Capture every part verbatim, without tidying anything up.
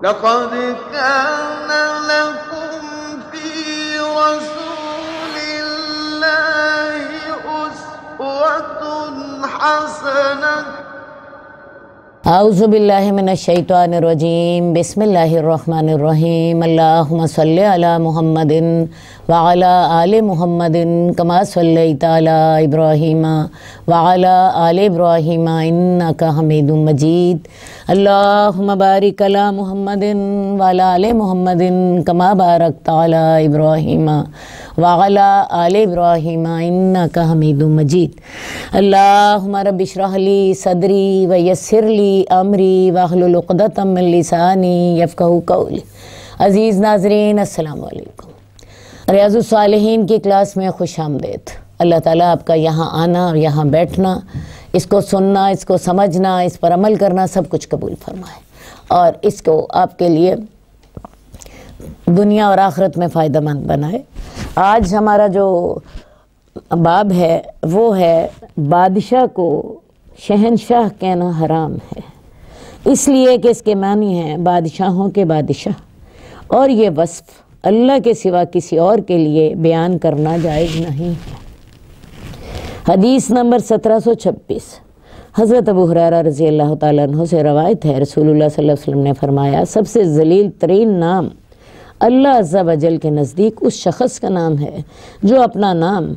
لقد كان لكم في رسول الله أسوة حسنة اعوذ باللہ من الشیطان الرجیم بسم اللہ الرحمن الرحیم اللہم صلی علی محمد وعلی آل محمد کما صلیت علی ابراہیم وعلی آل ابراہیم انکا حمید مجید اللہم بارک علی محمد وعلی آل محمد کما بارکت علی ابراہیم وعلی آل ابراہیم انکا حمید مجید اللہم رب اشرح لی صدری ویسر لی امری واحلل عقدۃ من لسانی یفقہوا قولی۔ عزیز ناظرین السلام علیکم، ریاض الصالحین کی کلاس میں خوش آمدید۔ اللہ تعالیٰ آپ کا یہاں آنا اور یہاں بیٹھنا، اس کو سننا، اس کو سمجھنا، اس پر عمل کرنا سب کچھ قبول فرمائے اور اس کو آپ کے لیے دنیا اور آخرت میں فائدہ مند بنائے۔ آج ہمارا جو باب ہے وہ ہے بادشاہ کو شہنشاہ کہنا حرام ہے، اس لیے کہ اس کے معنی ہیں بادشاہوں کے بادشاہ، اور یہ وصف اللہ کے سوا کسی اور کے لیے بیان کرنا جائز نہیں ہے۔ حدیث نمبر سترہ سو چھبیس، حضرت ابو ہریرہ رضی اللہ تعالیٰ عنہ سے روایت ہے، رسول اللہ صلی اللہ علیہ وسلم نے فرمایا سب سے ذلیل ترین نام اللہ عز و جل کے نزدیک اس شخص کا نام ہے جو اپنا نام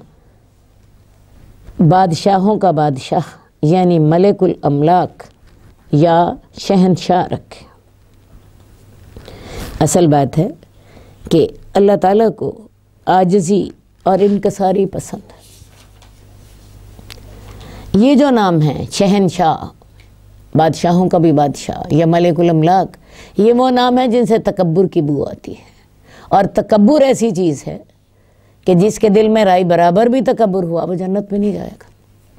بادشاہوں کا بادشاہ یعنی ملک الاملاک یا شہنشاہ رکھے۔ اصل بات ہے کہ اللہ تعالیٰ کو عاجزی اور انکساری پسند ہے۔ یہ جو نام ہے شہنشاہ، بادشاہوں کا بھی بادشاہ یا ملک الاملاک، یہ وہ نام ہے جن سے تکبر کی بو آتی ہے، اور تکبر ایسی چیز ہے کہ جس کے دل میں رائے برابر بھی تکبر ہوا وہ جنت میں نہیں جائے گا۔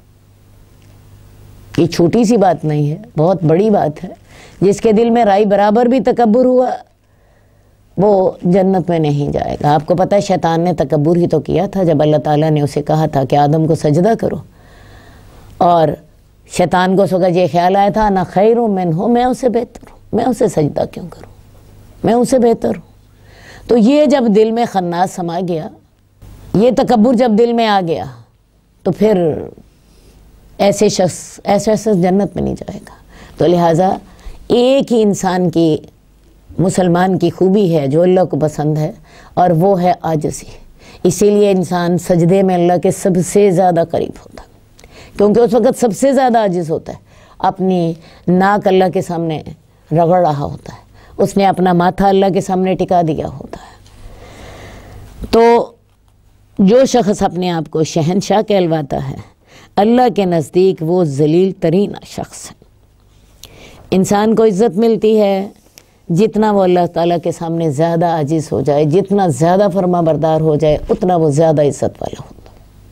یہ چھوٹی سی بات نہیں ہے، بہت بڑی بات ہے۔ جس کے دل میں رائے برابر بھی تکبر ہوا وہ جنت میں نہیں جائے گا۔ آپ کو پتہ ہے شیطان نے تکبر ہی تو کیا تھا جب اللہ تعالیٰ نے اسے کہا تھا کہ آدم کو سجدہ کرو، اور شیطان کو اس وقت یہ خیال آیا تھا انا خیر منہ، میں اسے بہتر ہوں، میں اسے سجدہ کیوں کروں، میں اسے بہتر ہوں۔ تو یہ جب دل میں خناس سما گیا، یہ تکبر جب دل میں آ گیا، تو پھر ایسے شخص ایسے شخص جنت میں نہیں جائے گا۔ تو لہٰذا ایک ہی انسان کی، مسلمان کی خوبی ہے جو اللہ کو پسند ہے، اور وہ ہے عاجزی۔ اسی لیے انسان سجدے میں اللہ کے سب سے زیادہ قریب ہوتا ہے، کیونکہ اس وقت سب سے زیادہ عاجز ہوتا ہے، اپنی ناک اللہ کے سامنے رگڑ رہا ہوتا ہے، اس نے اپنا ماتھا اللہ کے سامنے ٹکا دیا ہوتا ہے۔ تو جو شخص اپنے آپ کو شہنشاہ کہلواتا ہے، اللہ کے نزدیک وہ ذلیل ترین شخص ہے۔ انسان کو عزت ملتی ہے جتنا وہ اللہ تعالیٰ کے سامنے زیادہ عاجز ہو جائے، جتنا زیادہ فرما بردار ہو جائے، اتنا وہ زیادہ عزت والا ہوتا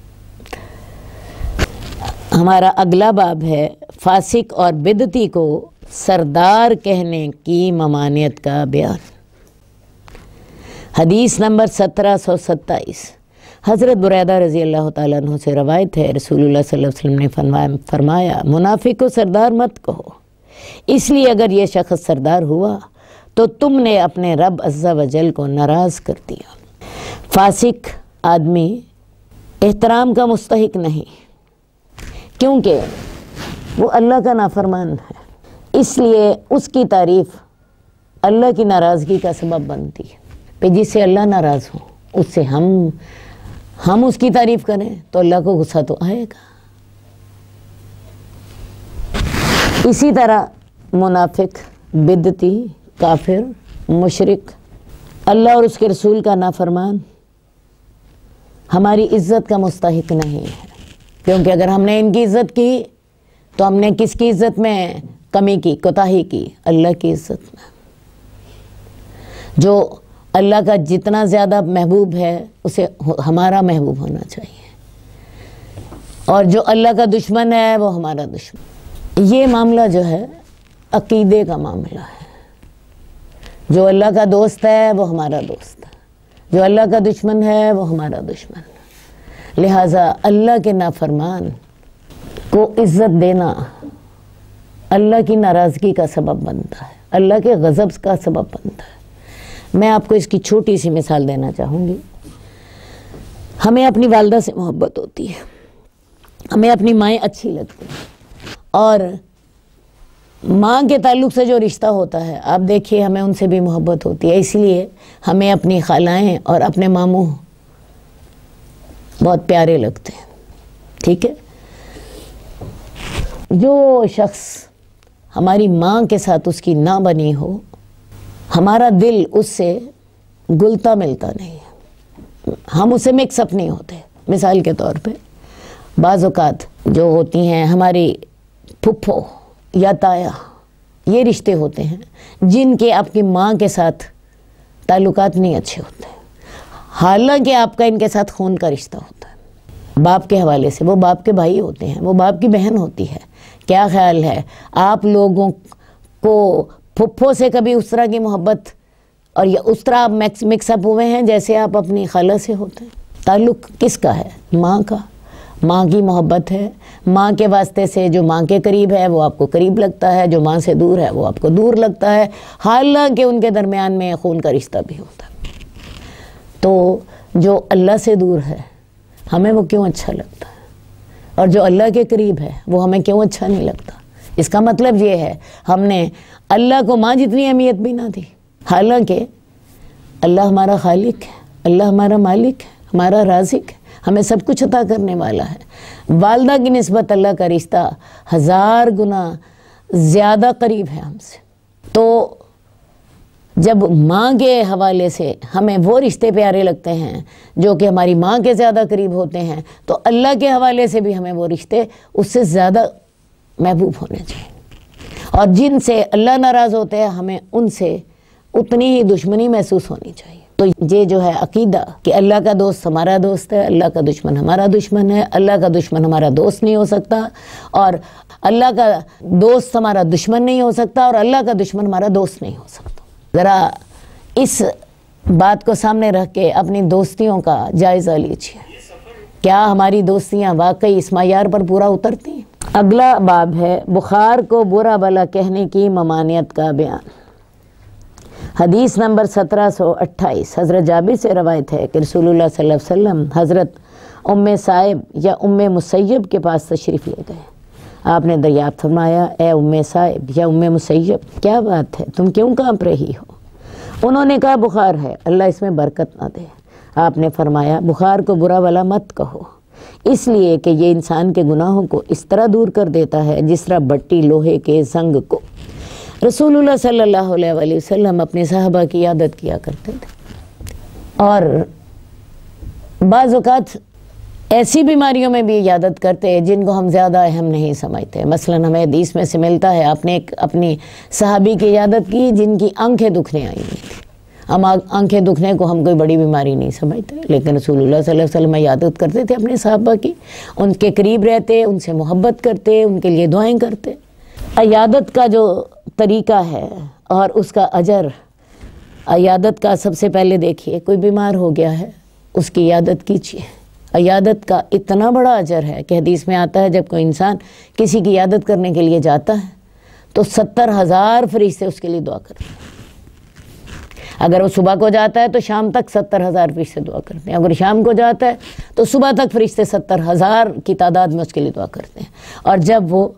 ہے۔ ہمارا اگلا باب ہے فاسق اور بدعتی کو سردار کہنے کی ممانعت کا بیان۔ حدیث نمبر سترہ سو ستائیس، حضرت بریدہ رضی اللہ تعالیٰ عنہ سے روایت ہے، رسول اللہ صلی اللہ علیہ وسلم نے فرمایا منافق کو سردار مت کہو، اس لیے اگر یہ شخص سردار ہوا تو تم نے اپنے رب عز و جل کو ناراض کر دیا۔ فاسق آدمی احترام کا مستحق نہیں، کیونکہ وہ اللہ کا نافرمان ہے، اس لیے اس کی تعریف اللہ کی ناراضگی کا سبب بنتی ہے۔ پھر جس سے اللہ ناراض ہو اس سے ہم ہم اس کی تعریف کریں تو اللہ کو غصہ تو آئے گا۔ اسی طرح منافق، بدعتی، کافر، مشرک، اللہ اور اس کے رسول کا نافرمان ہماری عزت کا مستحق نہیں ہے، کیونکہ اگر ہم نے ان کی عزت کی تو ہم نے کس کی عزت میں کمی کی، کوتاہی کی؟ اللہ کی عزت میں۔ جو اللہ کا جتنا زیادہ محبوب ہے اسے ہمارا محبوب ہونا چاہیے، اور جو اللہ کا دشمن ہے وہ ہمارا دشمن۔ یہ معاملہ جو ہے عقیدے کا معاملہ ہے۔ جو اللہ کا دوست ہے وہ ہمارا دوست ہے، جو اللہ کا دشمن ہے وہ ہمارا دشمن ہے۔ لہٰذا اللہ کے نافرمان کو عزت دینا اللہ کی ناراضگی کا سبب بنتا ہے۔ اللہ کے غضب کا سبب بنتا ہے۔ میں آپ کو اس کی چھوٹی سی مثال دینا چاہوں گی۔ ہمیں اپنی والدہ سے محبت ہوتی ہے، ہمیں اپنی مائیں اچھی لگتی ہیں، اور ماں کے تعلق سے جو رشتہ ہوتا ہے آپ دیکھیے ہمیں ان سے بھی محبت ہوتی ہے، اس لیے ہمیں اپنی خالائیں اور اپنے ماموں بہت پیارے لگتے ہیں، ٹھیک ہے۔ جو شخص ہماری ماں کے ساتھ اس کی نہ بنی ہو، ہمارا دل اس سے گلتا ملتا نہیں ہے، ہم اسے مکس اپ نہیں ہوتے۔ مثال کے طور پہ بعض اوقات جو ہوتی ہیں ہماری پھپھو یا تایا، یہ رشتے ہوتے ہیں جن کے آپ کی ماں کے ساتھ تعلقات نہیں اچھے ہوتے، حالانکہ آپ کا ان کے ساتھ خون کا رشتہ ہوتا ہے باپ کے حوالے سے۔ وہ باپ کے بھائی ہوتے ہیں، وہ باپ کی بہن ہوتی ہے۔ کیا خیال ہے آپ لوگوں کو پھپھو سے کبھی اس طرح کی محبت اور یا اس طرح آپ مکس اپ ہوئے ہیں جیسے آپ اپنی خالہ سے ہوتے ہیں؟ تعلق کس کا ہے؟ ماں کا۔ ماں کی محبت ہے، ماں کے واسطے سے جو ماں کے قریب ہے وہ آپ کو قریب لگتا ہے، جو ماں سے دور ہے وہ آپ کو دور لگتا ہے، حالانکہ ان کے درمیان میں خون کا رشتہ بھی ہوتا ہے۔ تو جو اللہ سے دور ہے ہمیں وہ کیوں اچھا لگتا ہے، اور جو اللہ کے قریب ہے وہ ہمیں کیوں اچھا نہیں لگتا؟ اس کا مطلب یہ ہے ہم نے اللہ کو ماں جتنی اہمیت بھی نہ دی، حالانکہ اللہ ہمارا خالق ہے، اللہ ہمارا مالک ہے، ہمارا رازق ہے، ہمیں سب کچھ عطا کرنے والا ہے۔ والدہ کی نسبت اللہ کا رشتہ ہزار گنا زیادہ قریب ہے ہم سے۔ تو جب ماں کے حوالے سے ہمیں وہ رشتے پیارے لگتے ہیں جو کہ ہماری ماں کے زیادہ قریب ہوتے ہیں، تو اللہ کے حوالے سے بھی ہمیں وہ رشتے اس سے زیادہ محبوب ہونے چاہیے، اور جن سے اللہ ناراض ہوتے ہیں ہمیں ان سے اتنی ہی دشمنی محسوس ہونی چاہیے۔ تو یہ جو ہے عقیدہ کہ اللہ کا دوست ہمارا دوست ہے، اللہ کا دشمن ہمارا دشمن ہے، اللہ کا دشمن ہمارا دوست نہیں ہو سکتا، اور اللہ کا دوست ہمارا دشمن نہیں ہو سکتا، اور اللہ کا دشمن ہمارا دوست نہیں ہو سکتا۔ ذرا اس بات کو سامنے رکھ کے اپنی دوستیوں کا جائزہ لیجیے، کیا ہماری دوستیاں واقعی اس معیار پر پورا اترتی ہیں؟ اگلا باب ہے بخار کو برا بھلا کہنے کی ممانعت کا بیان۔ حدیث نمبر سترہ سو اٹھائیس، حضرت جابر سے روایت ہے کہ رسول اللہ صلی اللہ علیہ وسلم حضرت ام صائب یا ام مسیب کے پاس تشریف لے گئے۔ آپ نے دریافت فرمایا، اے ام صائب یا ام مسیب، کیا بات ہے، تم کیوں کانپ رہی ہو؟ انہوں نے کہا بخار ہے، اللہ اس میں برکت نہ دے۔ آپ نے فرمایا بخار کو برا بھلا مت کہو، اس لیے کہ یہ انسان کے گناہوں کو اس طرح دور کر دیتا ہے جس طرح بٹی لوہے کے زنگ کو۔ رسول اللہ صلی اللہ علیہ وآلہ وسلم اپنے صحابہ کی عادت کیا کرتے تھے، اور بعض اوقات ایسی بیماریوں میں بھی عادت کرتے ہیں جن کو ہم زیادہ اہم نہیں سمجھتے۔ مثلا ہمیں حدیث میں سے ملتا ہے آپ نے ایک اپنی صحابی کی عادت کی جن کی آنکھیں دکھنے آئی ہوئی تھی۔ ہم آنکھیں دکھنے کو ہم کوئی بڑی بیماری نہیں سمجھتے، لیکن رسول اللہ صلی اللہ علیہ وسلم عادت کرتے تھے اپنے صحابہ کی، ان کے قریب رہتے، ان سے محبت کرتے، ان کے لیے دعائیں کرتے۔ عیادت کا جو طریقہ ہے اور اس کا اجر، عیادت کا سب سے پہلے دیکھیے کوئی بیمار ہو گیا ہے اس کی عیادت کیجیے۔ عیادت کا اتنا بڑا اجر ہے کہ حدیث میں آتا ہے جب کوئی انسان کسی کی عیادت کرنے کے لیے جاتا ہے تو ستر ہزار فرشتے اس کے لیے دعا کرتے ہیں۔ اگر وہ صبح کو جاتا ہے تو شام تک ستر ہزار فرشتے دعا کرتے ہیں، اگر شام کو جاتا ہے تو صبح تک فرشتے ستر ہزار کی تعداد میں اس کے لیے دعا کرتے ہیں۔ اور جب وہ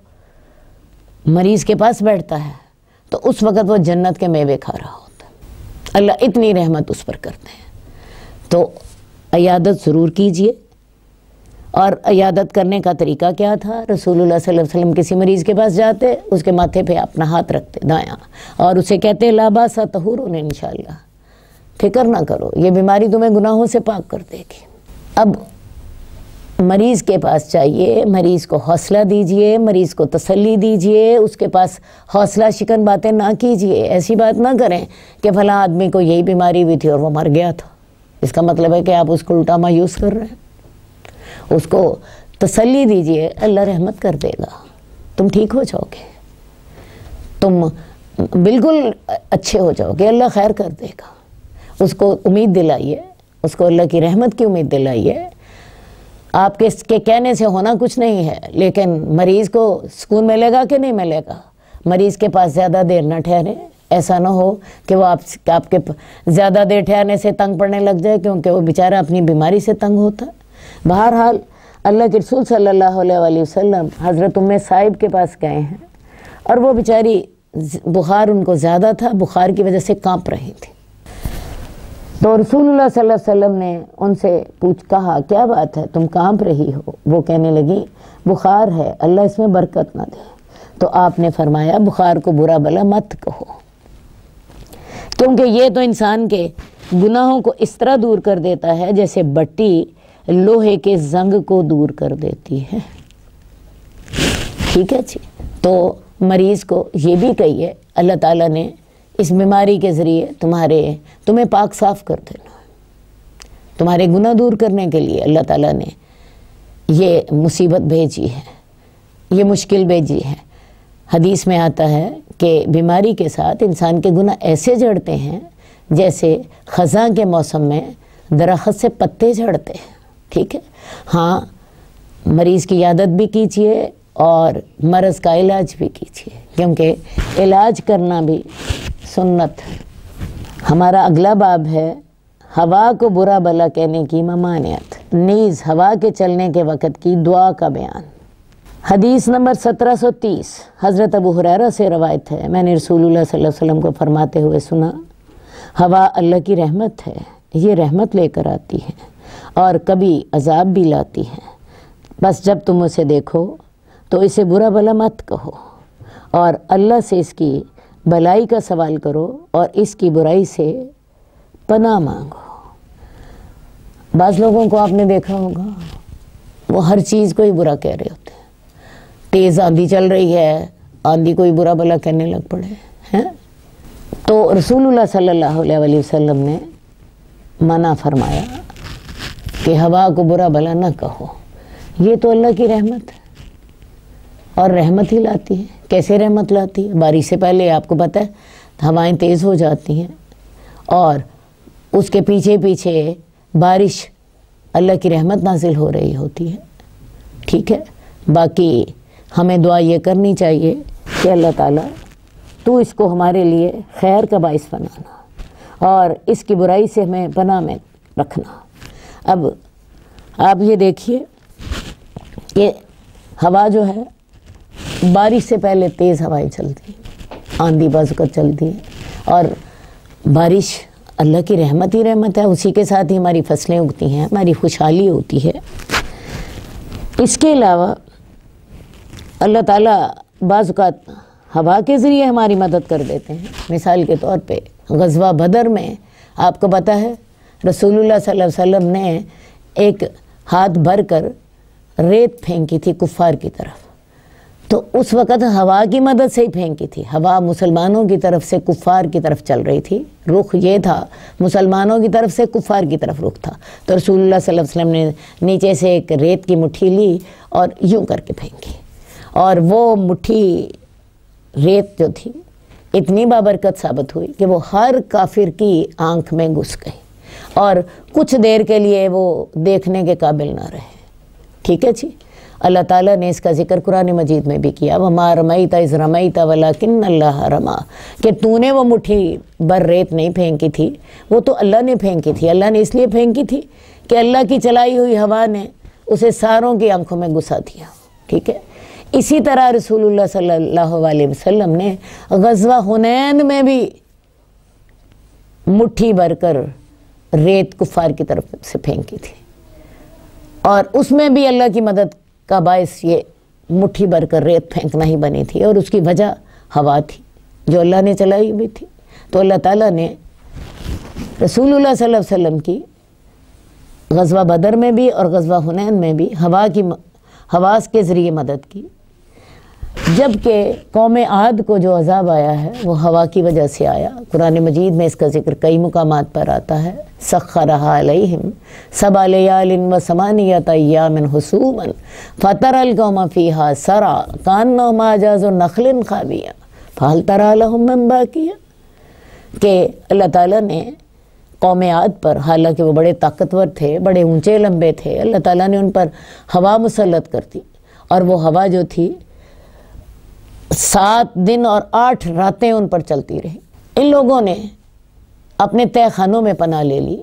مریض کے پاس بیٹھتا ہے تو اس وقت وہ جنت کے میوے کھا رہا ہوتا ہے، اللہ اتنی رحمت اس پر کرتے ہیں۔ تو عیادت ضرور کیجئے۔ اور عیادت کرنے کا طریقہ کیا تھا؟ رسول اللہ صلی اللہ علیہ وسلم کسی مریض کے پاس جاتے، اس کے ماتھے پہ اپنا ہاتھ رکھتے دایاں، اور اسے کہتے لا باس طہور انشاءاللہ، فکر نہ کرو یہ بیماری تمہیں گناہوں سے پاک کر دے گی۔ اب مریض کے پاس چاہیے، مریض کو حوصلہ دیجئے، مریض کو تسلی دیجئے، اس کے پاس حوصلہ شکن باتیں نہ کیجئے، ایسی بات نہ کریں کہ فلاں آدمی کو یہی بیماری ہوئی تھی اور وہ مر گیا تھا۔ اس کا مطلب ہے کہ آپ اس کو الٹا مایوس کر رہے ہیں۔ اس کو تسلی دیجئے، اللہ رحمت کر دے گا، تم ٹھیک ہو جاؤ گے، تم بالکل اچھے ہو جاؤ گے، اللہ خیر کر دے گا۔ اس کو امید دلائیے، اس کو اللہ کی رحمت کی امید دلائیے۔ آپ کے اس کے کہنے سے ہونا کچھ نہیں ہے، لیکن مریض کو سکون ملے گا کہ نہیں ملے گا؟ مریض کے پاس زیادہ دیر نہ ٹھہرے، ایسا نہ ہو کہ وہ آپ آپ کے زیادہ دیر ٹھہرنے سے تنگ پڑنے لگ جائے، کیونکہ وہ بیچارہ اپنی بیماری سے تنگ ہوتا ہے۔ بہرحال اللہ کے رسول صلی اللہ علیہ وآلہ وسلم حضرت ام صائب کے پاس گئے ہیں، اور وہ بیچاری بخار ان کو زیادہ تھا، بخار کی وجہ سے کانپ رہی تھی۔ تو رسول اللہ صلی اللہ علیہ وسلم نے ان سے پوچھ کہا کیا بات ہے، تم کانپ رہی ہو؟ وہ کہنے لگی بخار ہے، اللہ اس میں برکت نہ دے۔ تو آپ نے فرمایا بخار کو برا بلا مت کہو، کیونکہ یہ تو انسان کے گناہوں کو اس طرح دور کر دیتا ہے جیسے بٹی لوہے کے زنگ کو دور کر دیتی ہے۔ ٹھیک ہے جی، تو مریض کو یہ بھی کہیے اللہ تعالیٰ نے اس بیماری کے ذریعے تمہارے تمہیں پاک صاف کر دینا، تمہارے گناہ دور کرنے کے لیے اللہ تعالیٰ نے یہ مصیبت بھیجی ہے، یہ مشکل بھیجی ہے۔ حدیث میں آتا ہے کہ بیماری کے ساتھ انسان کے گناہ ایسے جھڑتے ہیں جیسے خزاں کے موسم میں درخت سے پتے جھڑتے ہیں۔ ٹھیک ہے، ہاں مریض کی عیادت بھی کیجیے اور مرض کا علاج بھی کیجیے، کیونکہ علاج کرنا بھی سنت ہے۔ ہمارا اگلا باب ہے ہوا کو برا بلا کہنے کی ممانعت، نیز ہوا کے چلنے کے وقت کی دعا کا بیان۔ حدیث نمبر سترہ سو تیس حضرت ابو ہریرہ سے روایت ہے، میں نے رسول اللہ صلی اللہ علیہ وسلم کو فرماتے ہوئے سنا، ہوا اللہ کی رحمت ہے، یہ رحمت لے کر آتی ہے اور کبھی عذاب بھی لاتی ہے، بس جب تم اسے دیکھو تو اسے برا بلا مت کہو اور اللہ سے اس کی بلائی کا سوال کرو اور اس کی برائی سے پناہ مانگو۔ بعض لوگوں کو آپ نے دیکھا ہوگا وہ ہر چیز کو ہی برا کہہ رہے ہوتے ہیں، تیز آندھی چل رہی ہے، آندھی کوئی برا بلا کہنے لگ پڑے ہیں۔ تو رسول اللہ صلی اللہ علیہ وآلہ وسلم نے منع فرمایا کہ ہوا کو برا بلا نہ کہو، یہ تو اللہ کی رحمت ہے اور رحمت ہی لاتی ہے۔ کیسے رحمت لاتی ہے؟ بارش سے پہلے آپ کو پتہ ہے ہوائیں تیز ہو جاتی ہیں اور اس کے پیچھے پیچھے بارش اللہ کی رحمت نازل ہو رہی ہوتی ہے۔ ٹھیک ہے، باقی ہمیں دعا یہ کرنی چاہیے کہ اللہ تعالیٰ تو اس کو ہمارے لیے خیر کا باعث بنانا اور اس کی برائی سے ہمیں پناہ میں رکھنا۔ اب آپ یہ دیکھیے کہ ہوا جو ہے بارش سے پہلے تیز ہوائیں چلتی ہیں، آندھی بعض اوقات چلتی ہے، اور بارش اللہ کی رحمت ہی رحمت ہے، اسی کے ساتھ ہی ہماری فصلیں اگتی ہیں، ہماری خوشحالی ہوتی ہے۔ اس کے علاوہ اللہ تعالیٰ بعض اوقات ہوا کے ذریعے ہماری مدد کر دیتے ہیں۔ مثال کے طور پہ غزوہ بدر میں آپ کو پتہ ہے رسول اللہ صلی اللہ علیہ وسلم نے ایک ہاتھ بھر کر ریت پھینکی تھی کفار کی طرف، تو اس وقت ہوا کی مدد سے ہی پھینکی تھی۔ ہوا مسلمانوں کی طرف سے کفار کی طرف چل رہی تھی، رخ یہ تھا مسلمانوں کی طرف سے کفار کی طرف رخ تھا، تو رسول اللہ صلی اللہ علیہ وسلم نے نیچے سے ایک ریت کی مٹھی لی اور یوں کر کے پھینکی، اور وہ مٹھی ریت جو تھی اتنی بابرکت ثابت ہوئی کہ وہ ہر کافر کی آنکھ میں گھس گئی اور کچھ دیر کے لیے وہ دیکھنے کے قابل نہ رہے۔ ٹھیک ہے جی، اللہ تعالیٰ نے اس کا ذکر قرآن مجید میں بھی کیا، وَمَا رَمَيْتَ إِذْ رَمَيْتَ وَلَكِنَّ اللَّهَ رَمَى، کہ تو نے وہ مٹھی بر ریت نہیں پھینکی تھی، وہ تو اللہ نے پھینکی تھی۔ اللہ نے اس لیے پھینکی تھی کہ اللہ کی چلائی ہوئی ہوا نے اسے ساروں کی آنکھوں میں گھسا دیا۔ ٹھیک ہے، اسی طرح رسول اللہ صلی اللہ علیہ وسلم نے غزوہ حنین میں بھی مٹھی بھر کر ریت کفار کی طرف سے پھینکی تھی، اور اس میں بھی اللہ کی مدد کا باعث یہ مٹھی بھر کر ریت پھینکنا ہی بنی تھی، اور اس کی وجہ ہوا تھی جو اللہ نے چلائی ہوئی تھی۔ تو اللہ تعالیٰ نے رسول اللہ صلی اللہ علیہ وسلم کی غزوہ بدر میں بھی اور غزوہ حنین میں بھی ہوا کی حواس کے ذریعے مدد کی، جبکہ قوم عاد کو جو عذاب آیا ہے وہ ہوا کی وجہ سے آیا۔ قرآن مجید میں اس کا ذکر کئی مقامات پر آتا ہے، سخرھا علیہم سبع لیال و ثمانیۃ ایام حسوما فتری القوم فیہا سرعا کانہم اعجاز نخل خاویہ فہل تری لہم من باقیہ، کہ اللہ تعالیٰ نے قوم عاد پر، حالانکہ وہ بڑے طاقتور تھے، بڑے اونچے لمبے تھے، اللہ تعالیٰ نے ان پر ہوا مسلط کر دی، اور وہ ہوا جو تھی سات دن اور آٹھ راتیں ان پر چلتی رہی، ان لوگوں نے اپنے تہ خانوں میں پناہ لے لی،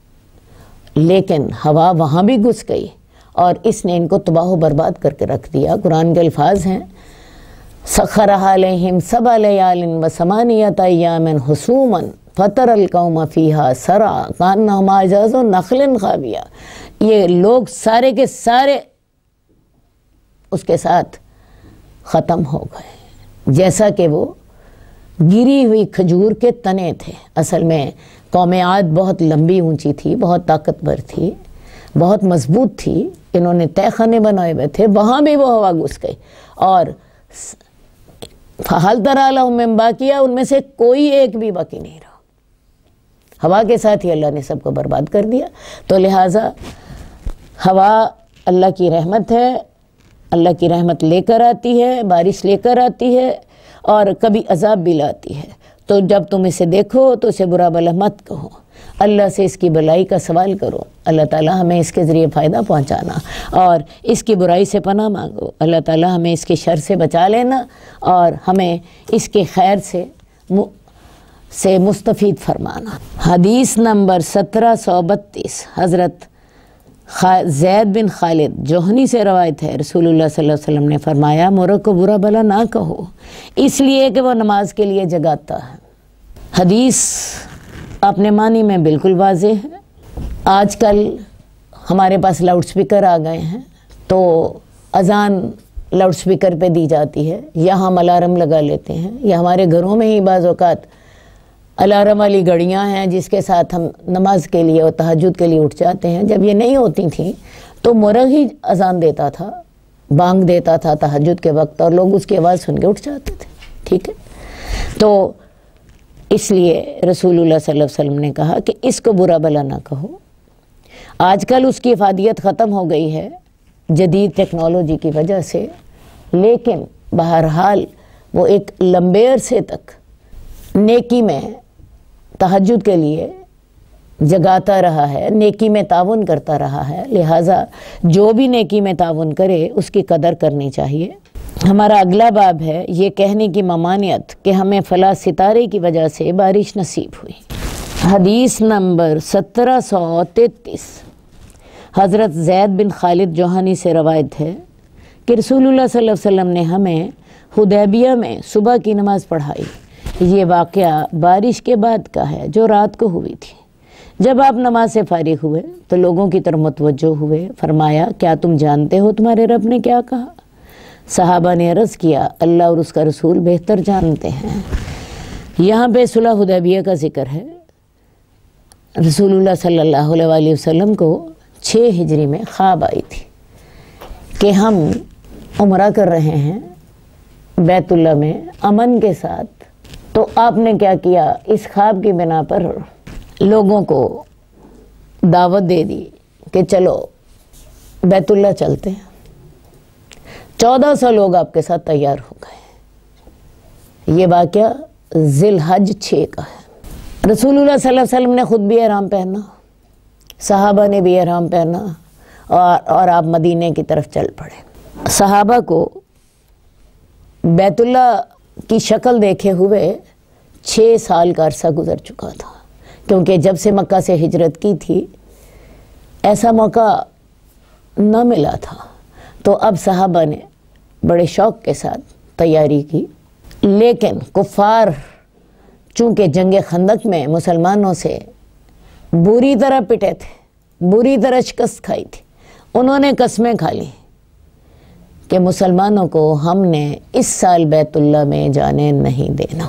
لیکن ہوا وہاں بھی گھس گئی اور اس نے ان کو تباہ و برباد کر کے رکھ دیا۔ قرآن کے الفاظ ہیں سخرها علیہم سبع لیال وثمانیۃ ایام حسوما فتر القوم فیہا سرعا کانہم اعجاز نخل خاویہ۔ یہ لوگ سارے کے سارے اس کے ساتھ ختم ہو گئے جیسا کہ وہ گری ہوئی کھجور کے تنے تھے۔ اصل میں قوم عاد بہت لمبی اونچی تھی، بہت طاقتور تھی، بہت مضبوط تھی، انہوں نے تہ خانے بنائے ہوئے تھے، وہاں بھی وہ ہوا گھس گئی اور فَهَلْ تَرَىٰ لَهُم مِّن بَاقِیَةٍ ان میں سے کوئی ایک بھی باقی نہیں رہا۔ ہوا کے ساتھ ہی اللہ نے سب کو برباد کر دیا۔ تو لہٰذا ہوا اللہ کی رحمت ہے، اللہ کی رحمت لے کر آتی ہے، بارش لے کر آتی ہے اور کبھی عذاب بھی لاتی ہے۔ تو جب تم اسے دیکھو تو اسے برا بھلا مت کہو، اللہ سے اس کی بھلائی کا سوال کرو، اللہ تعالیٰ ہمیں اس کے ذریعے فائدہ پہنچانا، اور اس کی برائی سے پناہ مانگو، اللہ تعالیٰ ہمیں اس کے شر سے بچا لینا اور ہمیں اس کے خیر سے سے مستفید فرمانا۔ حدیث نمبر سترہ سو بتیس حضرت زید بن خالد جوہنی سے روایت ہے، رسول اللہ صلی اللہ علیہ وسلم نے فرمایا مرغ کو برا بھلا نہ کہو اس لیے کہ وہ نماز کے لیے جگاتا ہے۔ حدیث اپنے معنی میں بالکل واضح ہے۔ آج کل ہمارے پاس لاؤڈ سپیکر آ گئے ہیں تو اذان لاؤڈ سپیکر پہ دی جاتی ہے، یا ہم الارم لگا لیتے ہیں، یا ہمارے گھروں میں ہی بعض اوقات الارم والی گھڑیاں ہیں جس کے ساتھ ہم نماز کے لیے اور تہجد کے لیے اٹھ جاتے ہیں۔ جب یہ نہیں ہوتی تھیں تو مرغ ہی اذان دیتا تھا، بانگ دیتا تھا تہجد کے وقت، اور لوگ اس کی آواز سن کے اٹھ جاتے تھے۔ ٹھیک ہے، تو اس لیے رسول اللہ صلی اللہ علیہ وسلم نے کہا کہ اس کو برا بھلا نہ کہو۔ آج کل اس کی افادیت ختم ہو گئی ہے جدید ٹیکنالوجی کی وجہ سے، لیکن بہرحال وہ ایک لمبے عرصے تک نیکی میں تہجد کے لیے جگاتا رہا ہے، نیکی میں تعاون کرتا رہا ہے، لہٰذا جو بھی نیکی میں تعاون کرے اس کی قدر کرنی چاہیے۔ ہمارا اگلا باب ہے یہ کہنے کی ممانعت کہ ہمیں فلاں ستارے کی وجہ سے بارش نصیب ہوئی۔ حدیث نمبر سترہ سو تینتیس حضرت زید بن خالد جوہنی سے روایت ہے کہ رسول اللہ صلی اللہ علیہ وسلم نے ہمیں حدیبیہ میں صبح کی نماز پڑھائی۔ یہ واقعہ بارش کے بعد کا ہے جو رات کو ہوئی تھی۔ جب آپ نماز سے فارغ ہوئے تو لوگوں کی طرف متوجہ ہوئے، فرمایا کیا تم جانتے ہو تمہارے رب نے کیا کہا؟ صحابہ نے عرض کیا اللہ اور اس کا رسول بہتر جانتے ہیں۔ یہاں پہ صلح حدیبیہ کا ذکر ہے۔ رسول اللہ صلی اللہ علیہ وآلہ وسلم کو چھ ہجری میں خواب آئی تھی کہ ہم عمرہ کر رہے ہیں بیت اللہ میں امن کے ساتھ۔ تو آپ نے کیا کیا، اس خواب کی بنا پر لوگوں کو دعوت دے دی کہ چلو بیت اللہ چلتے ہیں۔ چودہ سو لوگ آپ کے ساتھ تیار ہو گئے۔ یہ واقعہ ذی الحج چھ کا ہے۔ رسول اللہ صلی اللہ علیہ وسلم نے خود بھی احرام پہنا، صحابہ نے بھی احرام پہنا، اور اور آپ مدینے کی طرف چل پڑے۔ صحابہ کو بیت اللہ کی شکل دیکھے ہوئے چھ سال کا عرصہ گزر چکا تھا، کیونکہ جب سے مکہ سے ہجرت کی تھی ایسا موقع نہ ملا تھا۔ تو اب صحابہ نے بڑے شوق کے ساتھ تیاری کی، لیکن کفار چونکہ جنگ خندق میں مسلمانوں سے بری طرح پٹے تھے، بری طرح شکست کھائی تھی، انہوں نے قسمیں کھا لی کہ مسلمانوں کو ہم نے اس سال بیت اللہ میں جانے نہیں دینا۔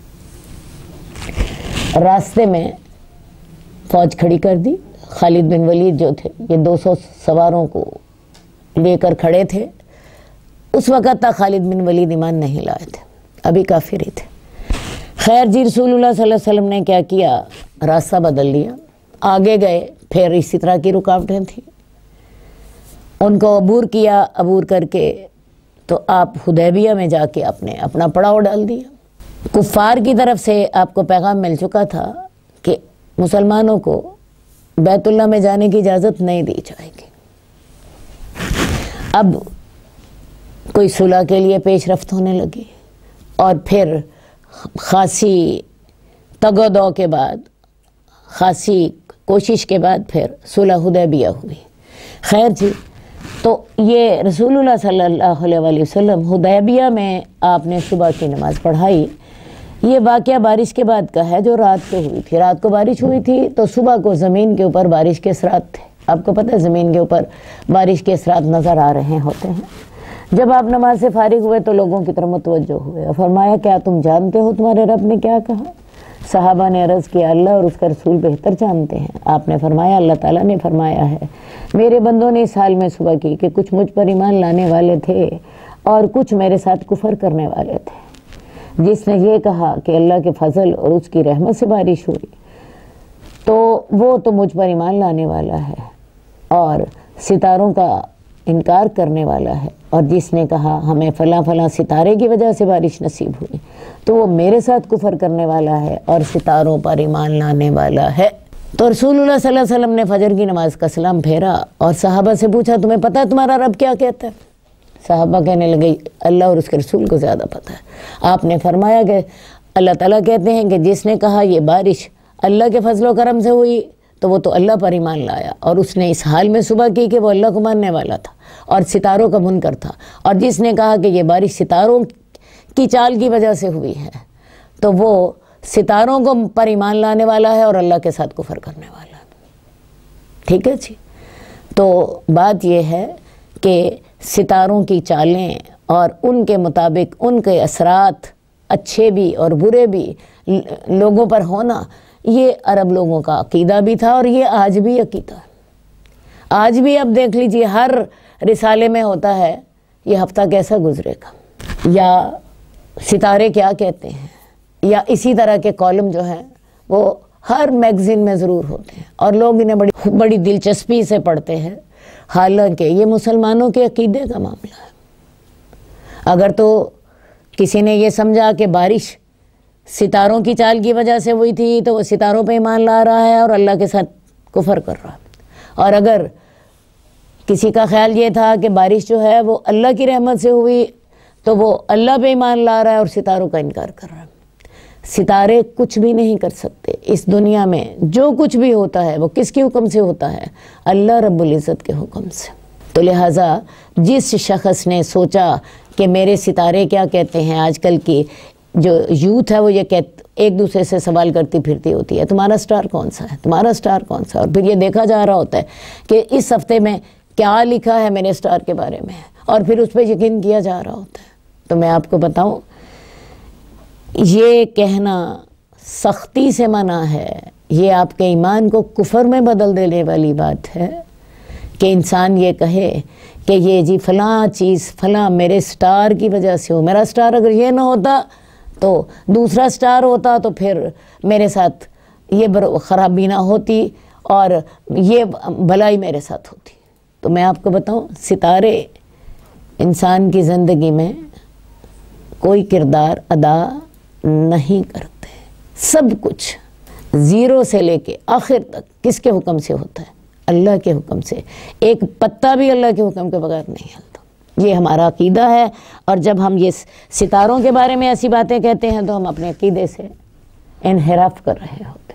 راستے میں فوج کھڑی کر دی۔ خالد بن ولید جو تھے یہ دو سو سواروں کو لے کر کھڑے تھے۔ اس وقت تک خالد بن ولید ایمان نہیں لائے تھے، ابھی کافر ہی تھے۔ خیر جی، رسول اللہ صلی اللہ علیہ وسلم نے کیا کیا، راستہ بدل لیا، آگے گئے، پھر اسی طرح کی رکاوٹیں تھیں، ان کو عبور کیا، عبور کر کے تو آپ حدیبیہ میں جا کے اپنے اپنا پڑاؤ ڈال دیا۔ کفار کی طرف سے آپ کو پیغام مل چکا تھا کہ مسلمانوں کو بیت اللہ میں جانے کی اجازت نہیں دی جائے گی۔ اب کوئی صلح کے لیے پیش رفت ہونے لگی، اور پھر خاصی تگ و دو کے بعد، خاصی کوشش کے بعد پھر صلح حدیبیہ ہوئی۔ خیر جی، تو یہ رسول اللہ صلی اللہ علیہ وآلہ وسلم حدیبیہ میں آپ نے صبح کی نماز پڑھائی۔ یہ واقعہ بارش کے بعد کا ہے جو رات کو ہوئی تھی۔ رات کو بارش ہوئی تھی تو صبح کو زمین کے اوپر بارش کے اثرات تھے۔ آپ کو پتہ ہے زمین کے اوپر بارش کے اثرات نظر آ رہے ہوتے ہیں۔ جب آپ نماز سے فارغ ہوئے تو لوگوں کی طرف متوجہ ہوئے اور فرمایا کیا تم جانتے ہو تمہارے رب نے کیا کہا؟ صحابہ نے عرض کیا اللہ اور اس کا رسول بہتر جانتے ہیں۔ آپ نے فرمایا اللہ تعالیٰ نے فرمایا ہے میرے بندوں نے اس حال میں صبح کی کہ کچھ مجھ پر ایمان لانے والے تھے اور کچھ میرے ساتھ کفر کرنے والے تھے۔ جس نے یہ کہا کہ اللہ کے فضل اور اس کی رحمت سے بارش ہوئی تو وہ تو مجھ پر ایمان لانے والا ہے اور ستاروں کا انکار کرنے والا ہے، اور جس نے کہا ہمیں فلاں فلاں ستارے کی وجہ سے بارش نصیب ہوئی تو وہ میرے ساتھ کفر کرنے والا ہے اور ستاروں پر ایمان لانے والا ہے۔ تو رسول اللہ صلی اللہ علیہ وسلم نے فجر کی نماز کا سلام پھیرا اور صحابہ سے پوچھا تمہیں پتہ ہے تمہارا رب کیا کہتا ہے؟ صحابہ کہنے لگے اللہ اور اس کے رسول کو زیادہ پتہ ہے۔ آپ نے فرمایا کہ اللہ تعالیٰ کہتے ہیں کہ جس نے کہا یہ بارش اللہ کے فضل و کرم سے ہوئی تو وہ تو اللہ پر ایمان لایا، اور اس نے اس حال میں صبح کی کہ وہ اللہ کو ماننے والا تھا اور ستاروں کا منکر تھا، اور جس نے کہا کہ یہ بارش ستاروں کی چال کی وجہ سے ہوئی ہے تو وہ ستاروں کو پر ایمان لانے والا ہے اور اللہ کے ساتھ کفر کرنے والا ہے۔ ٹھیک ہے جی، تو بات یہ ہے کہ ستاروں کی چالیں اور ان کے مطابق ان کے اثرات اچھے بھی اور برے بھی لوگوں پر ہونا یہ عرب لوگوں کا عقیدہ بھی تھا اور یہ آج بھی عقیدہ ہے۔ آج بھی اب دیکھ لیجئے ہر رسالے میں ہوتا ہے یہ ہفتہ کیسا گزرے گا، یا ستارے کیا کہتے ہیں، یا اسی طرح کے کالم جو ہیں وہ ہر میگزین میں ضرور ہوتے ہیں اور لوگ انہیں بڑی بڑی دلچسپی سے پڑھتے ہیں، حالانکہ یہ مسلمانوں کے عقیدے کا معاملہ ہے۔ اگر تو کسی نے یہ سمجھا کہ بارش ستاروں کی چال کی وجہ سے ہوئی تھی تو وہ ستاروں پہ ایمان لا رہا ہے اور اللہ کے ساتھ کفر کر رہا ہے، اور اگر کسی کا خیال یہ تھا کہ بارش جو ہے وہ اللہ کی رحمت سے ہوئی تو وہ اللہ پہ ایمان لا رہا ہے اور ستاروں کا انکار کر رہا ہے۔ ستارے کچھ بھی نہیں کر سکتے اس دنیا میں، جو کچھ بھی ہوتا ہے وہ کس کے حکم سے ہوتا ہے؟ اللہ رب العزت کے حکم سے۔ تو لہٰذا جس شخص نے سوچا کہ میرے ستارے کیا کہتے ہیں، آج کل کی جو یوتھ ہے وہ یہ کہتے ایک دوسرے سے سوال کرتی پھرتی ہوتی ہے تمہارا سٹار کون سا ہے، تمہارا سٹار کون سا ہے، اور پھر یہ دیکھا جا رہا ہوتا ہے کہ اس ہفتے میں کیا لکھا ہے میرے سٹار کے بارے میں، اور پھر اس پہ یقین کیا جا رہا ہوتا ہے۔ تو میں آپ کو بتاؤں یہ کہنا سختی سے منع ہے، یہ آپ کے ایمان کو کفر میں بدل دینے والی بات ہے کہ انسان یہ کہے کہ یہ جی فلاں چیز فلاں میرے سٹار کی وجہ سے ہو، میرا سٹار اگر یہ نہ ہوتا تو دوسرا سٹار ہوتا تو پھر میرے ساتھ یہ خرابی نہ ہوتی اور یہ بھلائی میرے ساتھ ہوتی۔ تو میں آپ کو بتاؤں ستارے انسان کی زندگی میں کوئی کردار ادا نہیں کرتے، سب کچھ زیرو سے لے کے آخر تک کس کے حکم سے ہوتا ہے؟ اللہ کے حکم سے۔ ایک پتا بھی اللہ کے حکم کے بغیر نہیں ہلتا۔ یہ ہمارا عقیدہ ہے، اور جب ہم یہ ستاروں کے بارے میں ایسی باتیں کہتے ہیں تو ہم اپنے عقیدے سے انحراف کر رہے ہوتے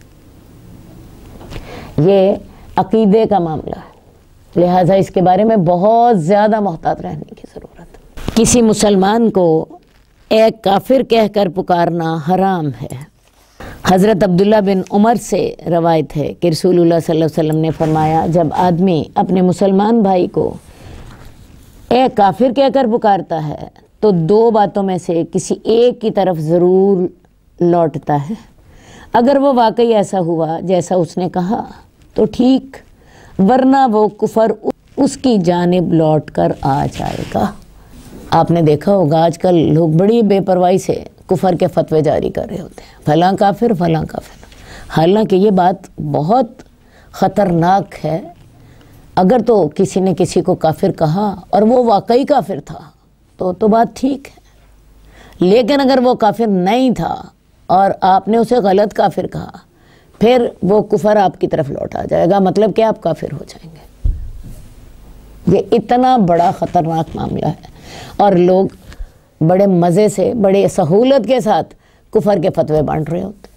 ہیں۔ یہ عقیدے کا معاملہ ہے، لہٰذا اس کے بارے میں بہت زیادہ محتاط رہنے کی ضرورت ہے۔ کسی مسلمان کو ایک کافر کہہ کر پکارنا حرام ہے۔ حضرت عبداللہ بن عمر سے روایت ہے کہ رسول اللہ صلی اللہ علیہ وسلم نے فرمایا جب آدمی اپنے مسلمان بھائی کو ایک کافر کہہ کر پکارتا ہے تو دو باتوں میں سے کسی ایک کی طرف ضرور لوٹتا ہے۔ اگر وہ واقعی ایسا ہوا جیسا اس نے کہا تو ٹھیک، ورنہ وہ کفر اس کی جانب لوٹ کر آ جائے گا۔ آپ نے دیکھا ہوگا آج کل لوگ بڑی بے پرواہی سے کفر کے فتوے جاری کر رہے ہوتے ہیں، فلاں کافر فلاں کافر، حالانکہ یہ بات بہت خطرناک ہے۔ اگر تو کسی نے کسی کو کافر کہا اور وہ واقعی کافر تھا تو تو بات ٹھیک ہے، لیکن اگر وہ کافر نہیں تھا اور آپ نے اسے غلط کافر کہا پھر وہ کفر آپ کی طرف لوٹ آ جائے گا، مطلب کہ آپ کافر ہو جائیں گے۔ یہ اتنا بڑا خطرناک معاملہ ہے اور لوگ بڑے مزے سے بڑے سہولت کے ساتھ کفر کے فتوے بانٹ رہے ہوتے۔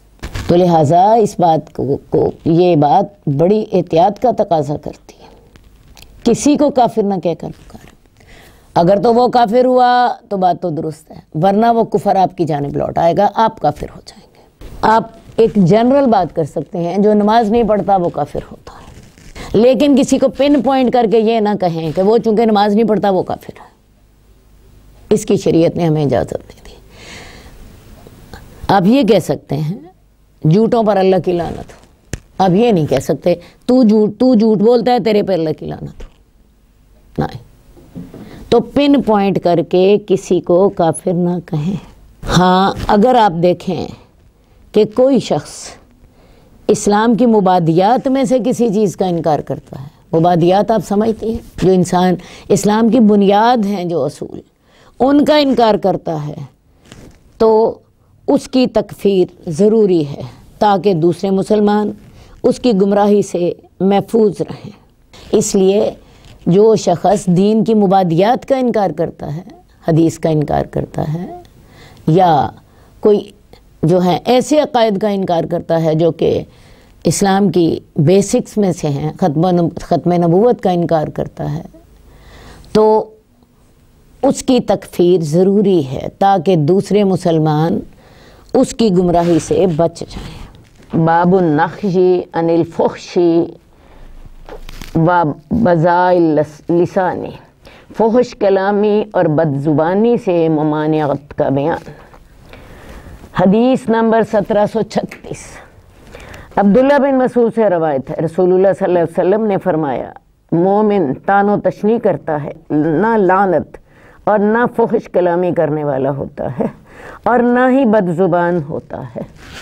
تو لہٰذا اس بات کو, کو یہ بات بڑی احتیاط کا تقاضا کرتی ہے. کسی کو کافر نہ کہہ کر پکارے. اگر تو وہ کافر ہوا تو بات تو درست ہے، ورنہ وہ کفر آپ کی جانب لوٹ آئے گا، آپ کافر ہو جائیں گے. آپ ایک جنرل بات کر سکتے ہیں جو نماز نہیں پڑھتا وہ کافر ہوتا ہے، لیکن کسی کو پن پوائنٹ کر کے یہ نہ کہیں کہ وہ چونکہ نماز نہیں پڑھتا وہ کافر ہے. اس کی شریعت نے ہمیں اجازت دے دی. آپ یہ کہہ سکتے ہیں جھوٹوں پر اللہ کی لعنت ہو. آپ یہ نہیں کہہ سکتے تو جھوٹ تو جھوٹ بولتا ہے تیرے پہ اللہ کی لعنت ہو. نہیں، تو پن پوائنٹ کر کے کسی کو کافر نہ کہیں. ہاں اگر آپ دیکھیں کہ کوئی شخص اسلام کی مبادیات میں سے کسی چیز کا انکار کرتا ہے، مبادیات آپ سمجھتی ہیں، جو انسان اسلام کی بنیاد ہیں، جو اصول، ان کا انکار کرتا ہے تو اس کی تکفیر ضروری ہے تاکہ دوسرے مسلمان اس کی گمراہی سے محفوظ رہیں. اس لیے جو شخص دین کی مبادیات کا انکار کرتا ہے، حدیث کا انکار کرتا ہے، یا کوئی جو ہے ایسے عقائد کا انکار کرتا ہے جو کہ اسلام کی بیسکس میں سے ہیں، ختم ختم نبوت کا انکار کرتا ہے، تو اس کی تکفیر ضروری ہے تاکہ دوسرے مسلمان اس کی گمراہی سے بچ جائیں. باب النخی عن الفحشی و بذائل لسانی، فحش کلامی اور بد زبانی سے ممانعت کا بیان. حدیث نمبر سترہ سو چھتیس. عبداللہ بن مسعود سے روایت ہے، رسول اللہ صلی اللہ علیہ وسلم نے فرمایا، مومن تان و تشنیع کرتا ہے، نہ لعنت اور نہ فحش کلامی کرنے والا ہوتا ہے، اور نہ ہی بد زبان ہوتا ہے.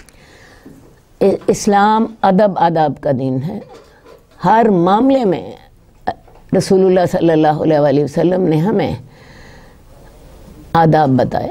اسلام ادب آداب کا دین ہے. ہر معاملے میں رسول اللہ صلی اللہ علیہ وآلہ وسلم نے ہمیں آداب بتائے.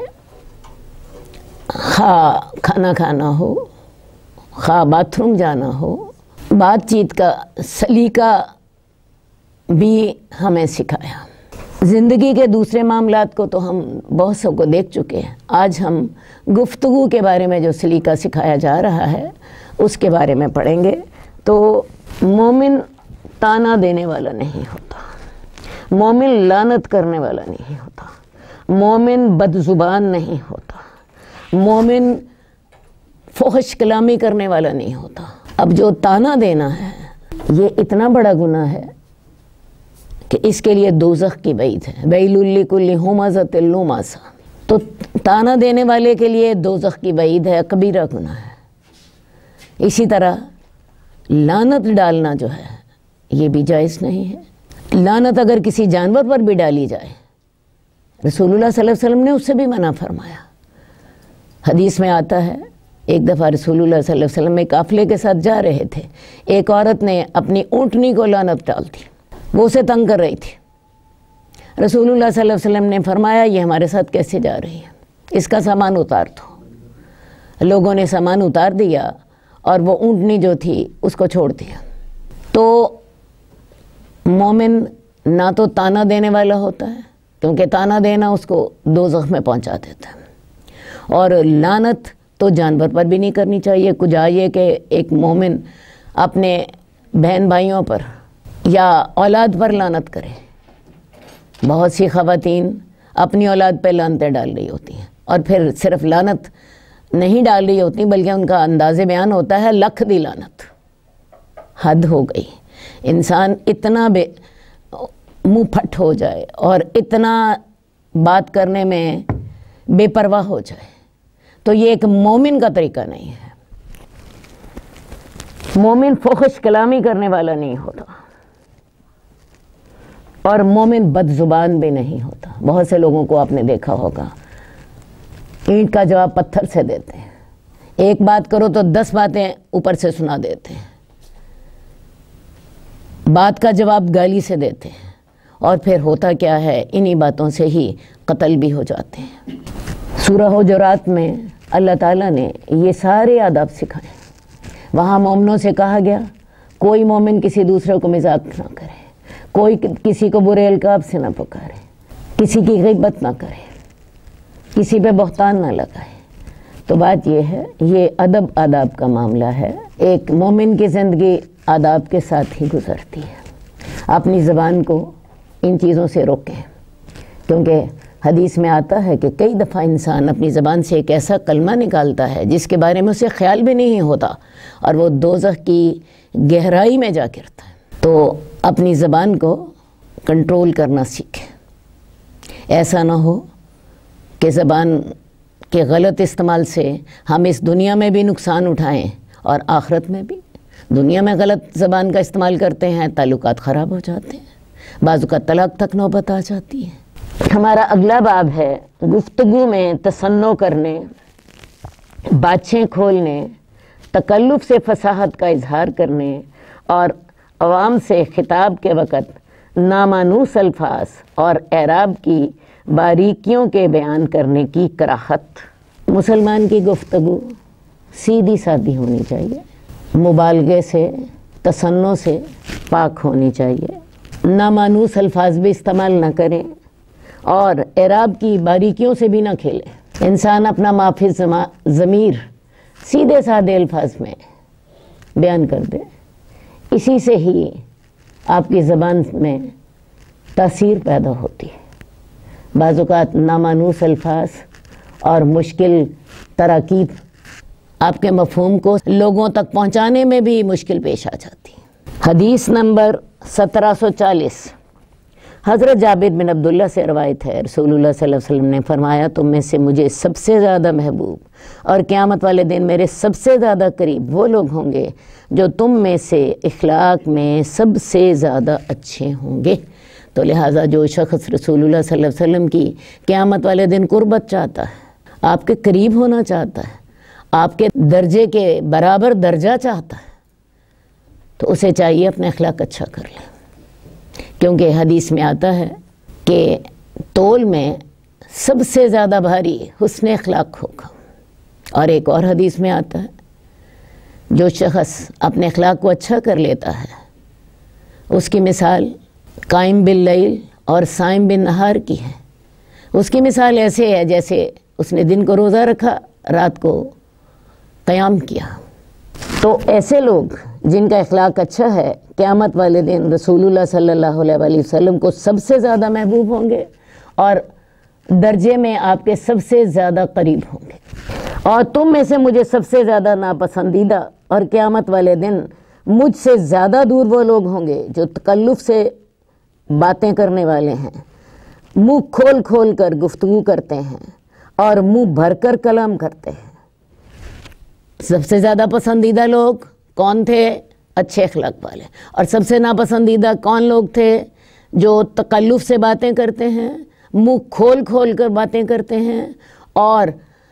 خواہ کھانا کھانا ہو، خواہ باتھ روم جانا ہو، بات چیت کا سلیقہ بھی ہمیں سکھایا. زندگی کے دوسرے معاملات کو تو ہم بہت سب کو دیکھ چکے ہیں. آج ہم گفتگو کے بارے میں جو سلیقہ سکھایا جا رہا ہے اس کے بارے میں پڑھیں گے. تو مومن تانا دینے والا نہیں ہوتا، مومن لعنت کرنے والا نہیں ہوتا، مومن بد زبان نہیں ہوتا، مومن فحش کلامی کرنے والا نہیں ہوتا. اب جو تانا دینا ہے یہ اتنا بڑا گناہ ہے کہ اس کے لیے دوزخ کی وعید ہے. ویل لکل ہمزۃ لمزہ. تو تانا دینے والے کے لیے دوزخ کی وعید ہے، کبیرہ گناہ ہے. اسی طرح لعنت ڈالنا جو ہے یہ بھی جائز نہیں ہے. لعنت اگر کسی جانور پر بھی ڈالی جائے، رسول اللہ صلی اللہ علیہ وسلم نے اس سے بھی منع فرمایا. حدیث میں آتا ہے ایک دفعہ رسول اللہ صلی اللہ علیہ وسلم ایک قافلے کے ساتھ جا رہے تھے، ایک عورت نے اپنی اونٹنی کو لعنت ڈال دی، وہ اسے تنگ کر رہی تھی. رسول اللہ صلی اللہ علیہ وسلم نے فرمایا یہ ہمارے ساتھ کیسے جا رہی ہے، اس کا سامان اتار دو. لوگوں نے سامان اتار دیا اور وہ اونٹنی جو تھی اس کو چھوڑ دیا. تو مومن نہ تو تانا دینے والا ہوتا ہے، کیونکہ تانا دینا اس کو دوزخ میں پہنچا دیتا ہے، اور لعنت تو جانور پر بھی نہیں کرنی چاہیے. کچھ آئیے کہ ایک مومن اپنے بہن بھائیوں پر یا اولاد پر لعنت کرے. بہت سی خواتین اپنی اولاد پہ لعنتیں ڈال رہی ہوتی ہیں، اور پھر صرف لعنت نہیں ڈال رہی ہوتی بلکہ ان کا انداز بیان ہوتا ہے لکھ دی لعنت. حد ہو گئی. انسان اتنا بے منہ پھٹ ہو جائے اور اتنا بات کرنے میں بے پرواہ ہو جائے تو یہ ایک مومن کا طریقہ نہیں ہے. مومن فحش کلامی کرنے والا نہیں ہوتا، اور مومن بد زبان بھی نہیں ہوتا. بہت سے لوگوں کو آپ نے دیکھا ہوگا اینٹ کا جواب پتھر سے دیتے ہیں، ایک بات کرو تو دس باتیں اوپر سے سنا دیتے ہیں، بات کا جواب گالی سے دیتے ہیں، اور پھر ہوتا کیا ہے انہی باتوں سے ہی قتل بھی ہو جاتے ہیں. سورہ حجرات میں اللہ تعالیٰ نے یہ سارے آداب سکھائے. وہاں مومنوں سے کہا گیا کوئی مومن کسی دوسرے کو مذاق نہ کرے، کوئی کسی کو برے القاب سے نہ پکارے، کسی کی غیبت نہ کرے، کسی پہ بہتان نہ لگائے. تو بات یہ ہے، یہ ادب آداب کا معاملہ ہے۔ ایک مومن کی زندگی آداب کے ساتھ ہی گزرتی ہے۔ اپنی زبان کو ان چیزوں سے روکیں، کیونکہ حدیث میں آتا ہے کہ کئی دفعہ انسان اپنی زبان سے ایک ایسا کلمہ نکالتا ہے جس کے بارے میں اسے خیال بھی نہیں ہوتا اور وہ دوزخ کی گہرائی میں جا گرتا ہے۔ تو اپنی زبان کو کنٹرول کرنا سیکھیں۔ ایسا نہ ہو کہ زبان کے غلط استعمال سے ہم اس دنیا میں بھی نقصان اٹھائیں اور آخرت میں بھی۔ دنیا میں غلط زبان کا استعمال کرتے ہیں، تعلقات خراب ہو جاتے ہیں، بعض اوقات طلاق تک نوبت آ جاتی ہے۔ ہمارا اگلا باب ہے گفتگو میں تصنع کرنے، باتیں کھولنے، تکلف سے فصاحت کا اظہار کرنے اور عوام سے خطاب کے وقت نامانوس الفاظ اور اعراب کی باریکیوں کے بیان کرنے کی کراہت۔ مسلمان کی گفتگو سیدھی سادھی ہونی چاہیے، مبالغے سے، تصنع سے پاک ہونی چاہیے، نامانوس الفاظ بھی استعمال نہ کریں اور اعراب کی باریکیوں سے بھی نہ کھیلیں۔ انسان اپنا معافی ضمیر سیدھے سادھے الفاظ میں بیان کر دے، اسی سے ہی آپ کی زبان میں تاثیر پیدا ہوتی ہے۔ بعض اوقات نامانوس الفاظ اور مشکل تراکیب آپ کے مفہوم کو لوگوں تک پہنچانے میں بھی مشکل پیش آ جاتی ہے۔ حدیث نمبر سترہ سو چالیس، حضرت جابر بن عبداللہ سے روایت ہے، رسول اللہ صلی اللہ علیہ وسلم نے فرمایا، تم میں سے مجھے سب سے زیادہ محبوب اور قیامت والے دن میرے سب سے زیادہ قریب وہ لوگ ہوں گے جو تم میں سے اخلاق میں سب سے زیادہ اچھے ہوں گے۔ تو لہٰذا جو شخص رسول اللہ صلی اللہ علیہ وسلم کی قیامت والے دن قربت چاہتا ہے، آپ کے قریب ہونا چاہتا ہے، آپ کے درجے کے برابر درجہ چاہتا ہے، تو اسے چاہیے اپنا اخلاق اچھا کر لے، کیونکہ حدیث میں آتا ہے کہ تول میں سب سے زیادہ بھاری حسن اخلاق ہوگا۔ اور ایک اور حدیث میں آتا ہے جو شخص اپنے اخلاق کو اچھا کر لیتا ہے اس کی مثال قائم باللیل اور صائم بالنہار کی ہے۔ اس کی مثال ایسے ہے جیسے اس نے دن کو روزہ رکھا، رات کو قیام کیا۔ تو ایسے لوگ جن کا اخلاق اچھا ہے قیامت والے دن رسول اللہ صلی اللہ علیہ وآلہ وسلم کو سب سے زیادہ محبوب ہوں گے اور درجے میں آپ کے سب سے زیادہ قریب ہوں گے۔ اور تم میں سے مجھے سب سے زیادہ ناپسندیدہ اور قیامت والے دن مجھ سے زیادہ دور وہ لوگ ہوں گے جو تکلف سے باتیں کرنے والے ہیں، منہ کھول کھول کر گفتگو کرتے ہیں اور منہ بھر کر کلام کرتے ہیں۔ سب سے زیادہ پسندیدہ لوگ کون تھے؟ اچھے اخلاق والے۔ اور سب سے ناپسندیدہ کون لوگ تھے؟ جو تکلف سے باتیں کرتے ہیں، منہ کھول کھول کر باتیں کرتے ہیں اور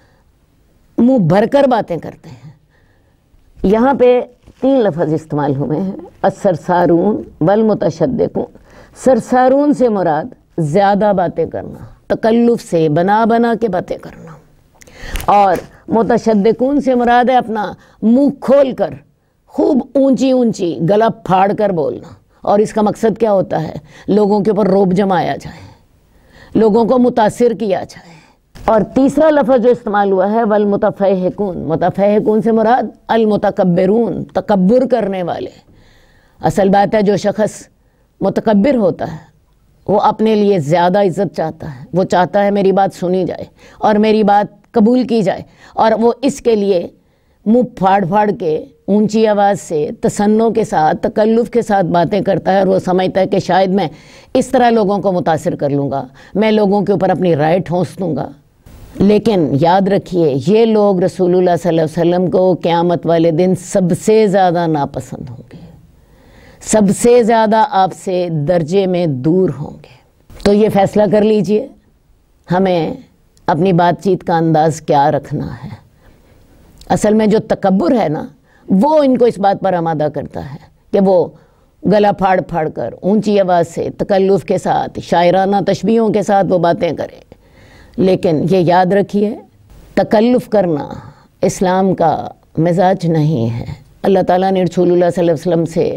منہ بھر کر باتیں کرتے ہیں۔ یہاں پہ تین لفظ استعمال ہوئے ہیں، السرسارون والمتشدقون۔ سرسارون سے مراد زیادہ باتیں کرنا، تکلف سے بنا بنا کے باتیں کرنا، اور متشدقون سے مراد ہے اپنا منہ کھول کر خوب اونچی اونچی گلا پھاڑ کر بولنا۔ اور اس کا مقصد کیا ہوتا ہے؟ لوگوں کے اوپر روب جمایا جائے، لوگوں کو متاثر کیا جائے۔ اور تیسرا لفظ جو استعمال ہوا ہے والمتفہقون، متفہقون سے مراد المتکبرون، تکبر کرنے والے۔ اصل بات ہے جو شخص متکبر ہوتا ہے وہ اپنے لیے زیادہ عزت چاہتا ہے، وہ چاہتا ہے میری بات سنی جائے اور میری بات قبول کی جائے، اور وہ اس کے لیے منہ پھاڑ پھاڑ کے اونچی آواز سے تصنع کے ساتھ تکلف کے ساتھ باتیں کرتا ہے، اور وہ سمجھتا ہے کہ شاید میں اس طرح لوگوں کو متاثر کر لوں گا، میں لوگوں کے اوپر اپنی رائے ٹھونس دوں گا۔ لیکن یاد رکھیے یہ لوگ رسول اللہ صلی اللہ علیہ وسلم کو قیامت والے دن سب سے زیادہ ناپسند ہوں گے، سب سے زیادہ آپ سے درجے میں دور ہوں گے۔ تو یہ فیصلہ کر لیجئے ہمیں اپنی بات چیت کا انداز کیا رکھنا ہے۔ اصل میں جو تکبر ہے نا وہ ان کو اس بات پر آمادہ کرتا ہے کہ وہ گلا پھاڑ پھاڑ کر اونچی آواز سے تکلف کے ساتھ شاعرانہ تشبیہوں کے ساتھ وہ باتیں کریں۔ لیکن یہ یاد رکھیے تکلف کرنا اسلام کا مزاج نہیں ہے۔ اللہ تعالیٰ نے رسول اللہ صلی اللہ علیہ وسلم سے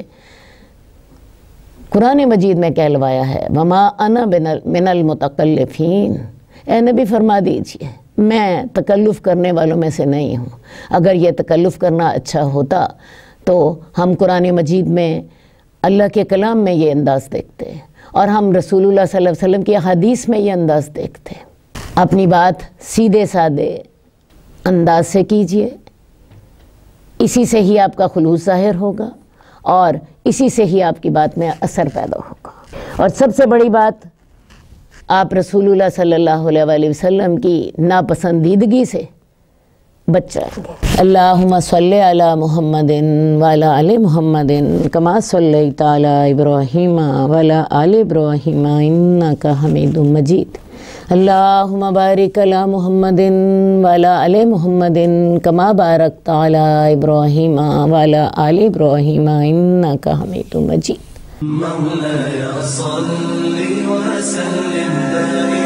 قرآن مجید میں کہلوایا ہے وَمَا أَنَا مِنَ الْمُتَكَلِّفِينَ، اے نبی فرما دیجئے میں تکلف کرنے والوں میں سے نہیں ہوں۔ اگر یہ تکلف کرنا اچھا ہوتا تو ہم قرآن مجید میں اللہ کے کلام میں یہ انداز دیکھتے اور ہم رسول اللہ صلی اللہ علیہ وسلم کی حدیث میں یہ انداز دیکھتے۔ اپنی بات سیدھے سادے انداز سے کیجئے، اسی سے ہی آپ کا خلوص ظاہر ہوگا اور اسی سے ہی آپ کی بات میں اثر پیدا ہوگا۔ اور سب سے بڑی بات، آپ رسول اللہ صلی اللہ علیہ وآلہ وسلم کی ناپسندیدگی سے بچ جائیں گے۔ اللہم صلی علی محمد وعلی آل محمد کما صلیت علی ابراہیم وعلی آل ابراہیم انک حمید مجید۔ اللہم بارک علی محمد وعلی آل محمد کما بارکت علی ابراہیم وعلی آل ابراہیم انک حمید مجید۔ مولاي صل وسلم دائما